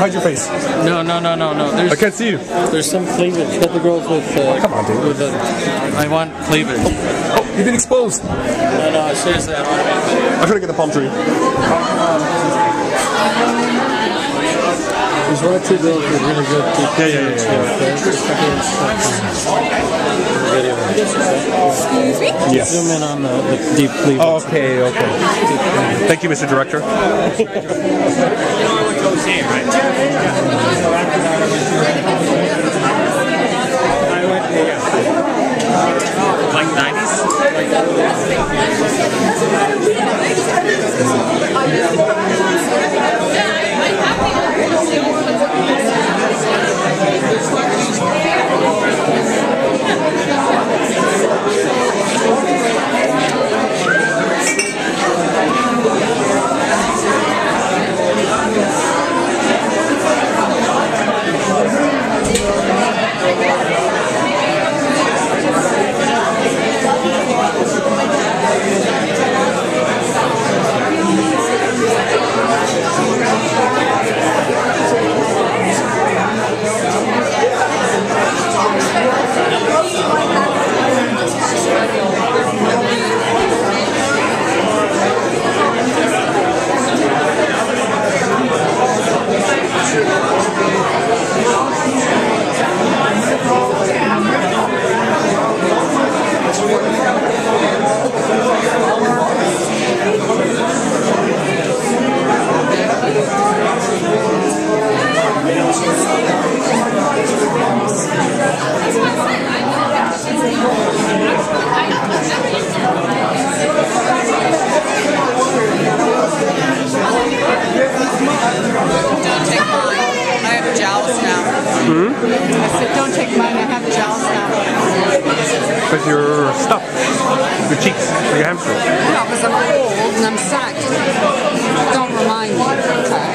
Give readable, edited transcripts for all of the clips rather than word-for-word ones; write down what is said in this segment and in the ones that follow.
Hide your face. No. I can't see you. There's some cleavage. Get the girls with. Come on, dude. I want cleavage. Oh, you've been exposed. No, seriously, I want to be in video. I'm trying to get the palm tree. There's one or two girls with really good people. Yeah. Excuse me? Yes. Zoom in on the deep cleavage. Okay. Thank you, Mr. Director. You know what goes in, right? I went there. Like 90s? Because you're stuffed. Your cheeks, your hamstring. No, because I'm old and I'm sagging. Don't remind me, okay?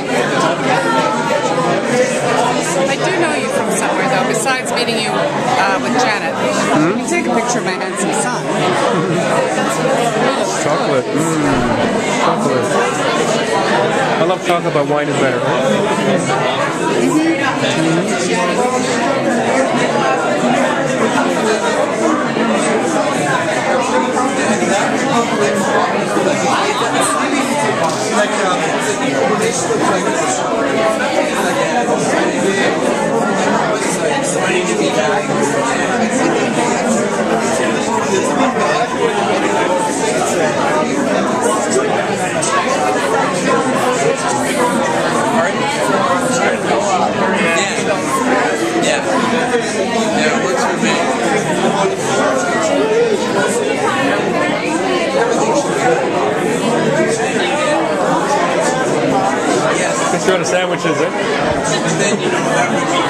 I do know you from somewhere, though, besides meeting you with Janet. You can take a picture of my handsome son. Chocolate. Chocolate. I love chocolate, but wine is better. You're out of sandwiches, eh? And then, you know, that would be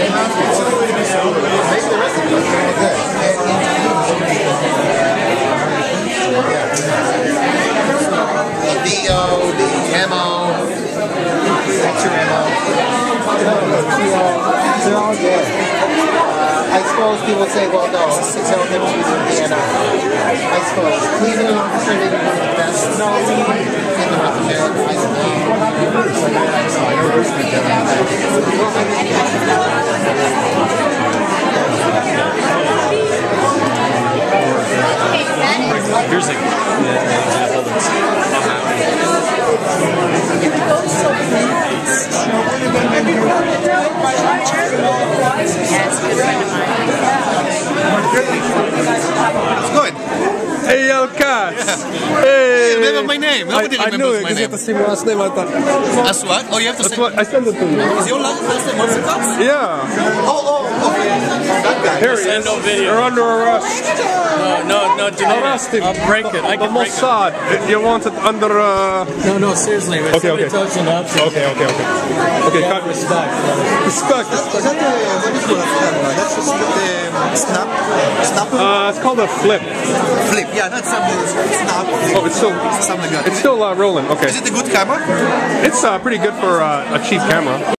The ammo, extra ammo. They're all good. I suppose people say, well, no, 600 is Indiana. I suppose Cleveland officer didn't one of the best. No, in the recommend. I Here's an example that's It's good. Hey, Katz. Hey. Remember my name. Nobody I knew remembers it my because you name. have the same last name. I thought. That's what? Oh, you have to That's say. what I sent it to you. Is your last name also Katz? Yeah. Oh, okay. That guy. Here he is. Send no video. You're under arrest. No, delete Arrest him. it. I'll break it. I The can break it. Mossad. You want it under. No, seriously. If Okay, somebody okay. touches an object, Okay. Okay, you have cut. respect. Respect. Is that the, what is called a camera? That's just the snap? It's called a flip. Flip. Yeah, that's something. Snap. Flip. Oh, it's still. Something like that. It's still rolling. Okay. Is it a good camera? It's pretty good for a cheap camera.